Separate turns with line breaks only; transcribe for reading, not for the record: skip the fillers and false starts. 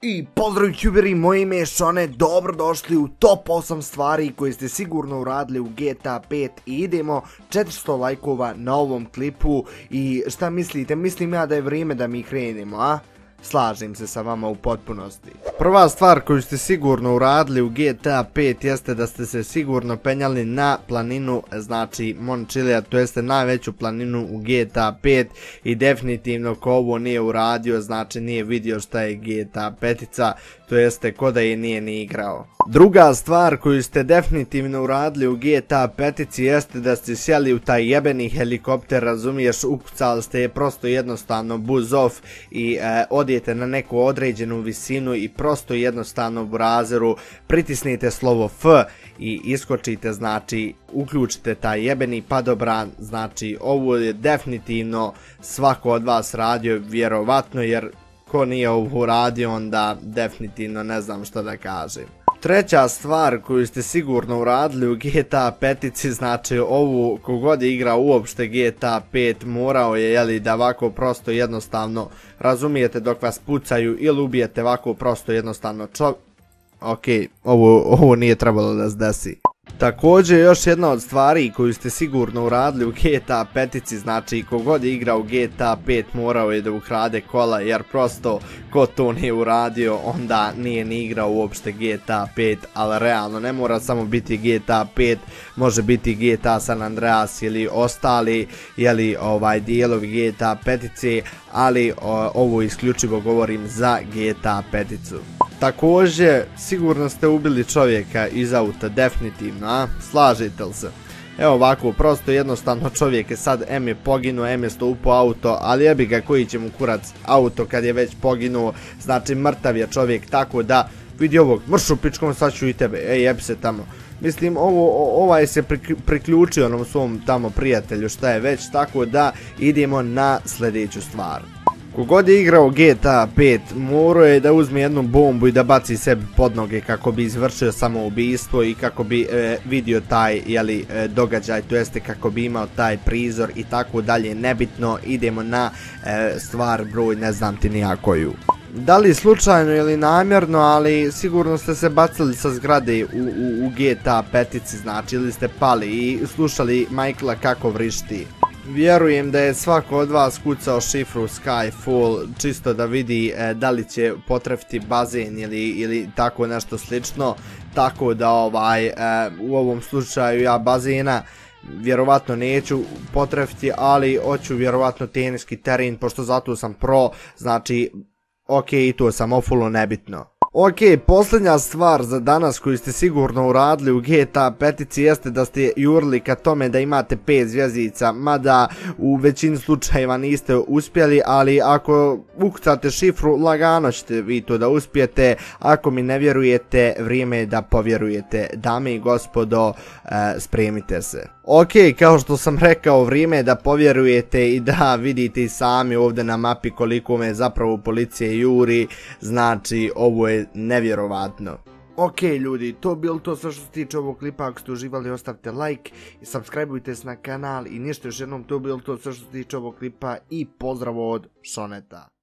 I pozdrav youtuberi, moje ime je Šone, dobrodošli u top 8 stvari koje ste sigurno uradili u GTA 5 i idemo 400 lajkova na ovom klipu. I šta mislite? Mislim ja da je vrijeme da mi krenemo, a? Slažem se sa vama u potpunosti. Prva stvar koju ste sigurno uradili u GTA 5 jeste da ste se sigurno penjali na planinu, znači Monchilija, to jeste najveću planinu u GTA 5 i definitivno ko ovo nije uradio, znači nije vidio šta je GTA 5, to jeste ko da je nije ni igrao. Druga stvar koju ste definitivno uradili u GTA 5 jeste da ste sjeli u taj jebeni helikopter, razumiješ, ukucali ste je prosto jednostavno buzz off i odijete na neku određenu visinu i prosto jednostavno u brazeru pritisnite slovo F i iskočite, znači uključite taj jebeni padobran. Znači ovo je definitivno svako od vas radio vjerovatno, jer ko nije ovo uradio onda definitivno ne znam šta da kažem. Treća stvar koju ste sigurno uradili u GTA 5, znači ovu kogod je igrao uopšte GTA 5 morao je, jeli, da ovako prosto jednostavno, razumijete, dok vas pucaju ili ubijete ovako prosto jednostavno Ok, ovo nije trebalo da se desi. Također još jedna od stvari koju ste sigurno uradili u GTA 5, znači kogod je igrao u GTA 5 morao je da ukrade kola, jer prosto ko to nije uradio onda nije ni igrao uopšte GTA 5, ali realno ne mora samo biti GTA 5, može biti GTA San Andreas ili ostali, jeli, dijelovi GTA 5, ali ovo isključivo govorim za GTA 5. Također, sigurno ste ubili čovjeka iz auta, definitivno, a? Slažete li se? Evo ovako, prosto jednostavno čovjek je sad, em je poginuo, em je stupao auto, ali jebi ga koji će mu kurac auto kad je već poginuo, znači mrtav je čovjek, tako da, vidi ovog, mršu pičkom, sad ću i tebe, jebi se tamo. Mislim, ovaj se priključio onom svom tamo prijatelju, šta je već, tako da idemo na sljedeću stvar. Kogod je igrao GTA 5 morao je da uzme jednu bombu i da baci sebi pod noge kako bi izvršio samoubistvo i kako bi vidio taj, jeli, događaj, to jeste kako bi imao taj prizor i tako dalje, nebitno. Idemo na stvar broj ne znam ti nija koju. Da li slučajno ili namjerno, ali sigurno ste se bacili sa zgrade u GTA 5, znači ili ste pali i slušali Michaela kako vrišti. Vjerujem da je svako od vas kucao šifru Skyfall čisto da vidi da li će potrefiti bazen ili tako nešto slično, tako da u ovom slučaju ja bazena vjerovatno neću potrefiti, ali hoću vjerovatno teniski teren, pošto zato sam pro, znači ok, i to sam ofulo, nebitno. Ok, posljednja stvar za danas koju ste sigurno uradili u GTA 5 jeste da ste jurili ka tome da imate 5 zvjezdica, mada u većini slučajeva niste uspjeli, ali ako ukucate šifru lagano ćete vi to da uspijete. Ako mi ne vjerujete, vrijeme je da povjerujete. Dame i gospodo, spremite se. Ok, kao što sam rekao, vrijeme je da povjerujete i da vidite i sami ovdje na mapi koliko me zapravo policije juri, znači ovo je nevjerovatno. Ok ljudi, to bilo to sve što se tiče ovog klipa. Ako ste uživali, ostavite like i subscribeujte se na kanal i ništa, još jednom, to bilo to sve što se tiče ovog klipa i pozdrav od Šoneta.